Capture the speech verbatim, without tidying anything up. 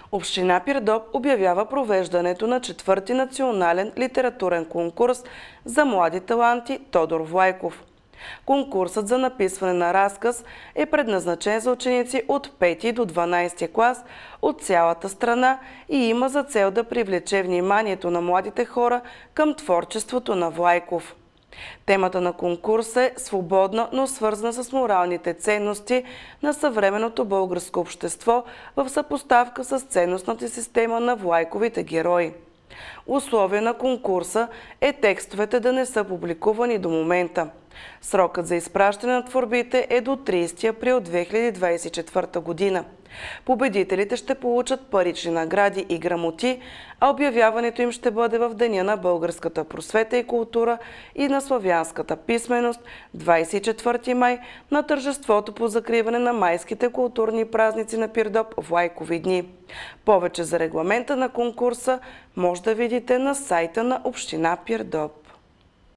Община Пирдоп обявява провеждането на четвърти национален литературен конкурс за млади таланти Тодор Влайков. Конкурсът за написване на разказ е предназначен за ученици от пети до дванадесети клас от цялата страна и има за цел да привлече вниманието на младите хора към творчеството на Влайков. Темата на конкурса е свободна, но свързана с моралните ценности на съвременното българско общество в съпоставка с ценностната система на Влайковите герои. Условие на конкурса е текстовете да не са публикувани до момента. Срокът за изпращане на творбите е до тридесети април две хиляди двадесет и четвърта година. Победителите ще получат парични награди и грамоти, а обявяването им ще бъде в Деня на българската просвета и култура и на славянската писменост, двадесет и четвърти май, на тържеството по закриване на майските културни празници на Пирдоп Влайкови дни. Повече за регламента на конкурса може да видите на сайта на Община Пирдоп.